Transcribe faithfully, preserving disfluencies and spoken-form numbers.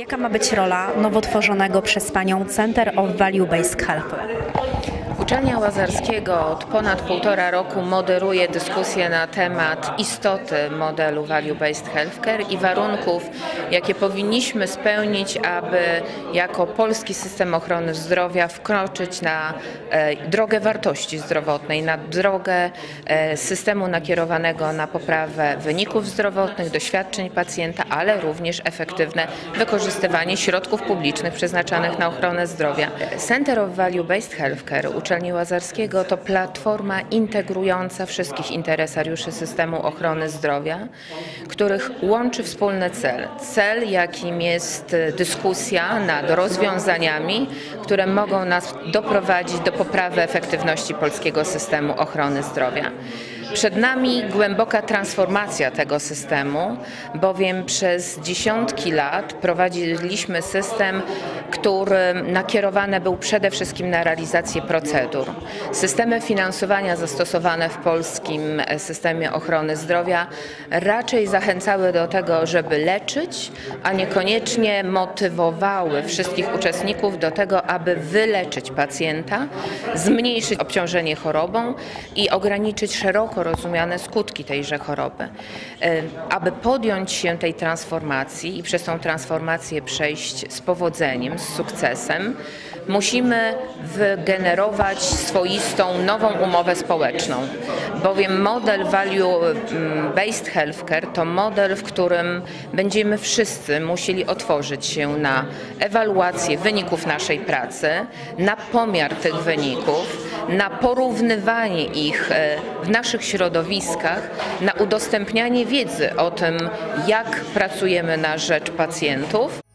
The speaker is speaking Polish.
Jaka ma być rola nowo tworzonego przez Panią Center of Value Based Healthcare? Uczelnia Łazarskiego od ponad półtora roku moderuje dyskusję na temat istoty modelu Value-Based Healthcare i warunków, jakie powinniśmy spełnić, aby jako polski system ochrony zdrowia wkroczyć na e, drogę wartości zdrowotnej, na drogę e, systemu nakierowanego na poprawę wyników zdrowotnych, doświadczeń pacjenta, ale również efektywne wykorzystywanie środków publicznych przeznaczanych na ochronę zdrowia. Center of Value-Based Healthcare Uczelni Łazarskiego to platforma integrująca wszystkich interesariuszy systemu ochrony zdrowia, których łączy wspólny cel. Cel, jakim jest dyskusja nad rozwiązaniami, które mogą nas doprowadzić do poprawy efektywności polskiego systemu ochrony zdrowia. Przed nami głęboka transformacja tego systemu, bowiem przez dziesiątki lat prowadziliśmy system, który nakierowany był przede wszystkim na realizację procedur. Systemy finansowania zastosowane w polskim systemie ochrony zdrowia raczej zachęcały do tego, żeby leczyć, a niekoniecznie motywowały wszystkich uczestników do tego, aby wyleczyć pacjenta, zmniejszyć obciążenie chorobą i ograniczyć szeroko rozumiane skutki tejże choroby. Aby podjąć się tej transformacji i przez tą transformację przejść z powodzeniem, z sukcesem, musimy wygenerować swoistą nową umowę społeczną, bowiem model Value-Based Healthcare to model, w którym będziemy wszyscy musieli otworzyć się na ewaluację wyników naszej pracy, na pomiar tych wyników, na porównywanie ich w naszych środowiskach, na udostępnianie wiedzy o tym, jak pracujemy na rzecz pacjentów.